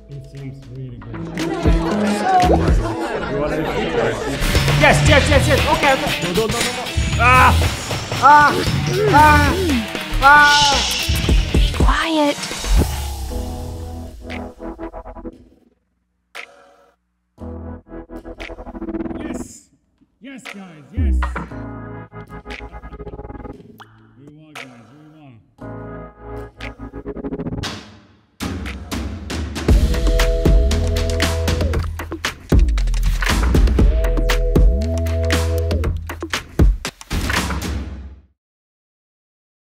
It seems really good. Yes. Okay. No. Be quiet. Yes, guys, yes.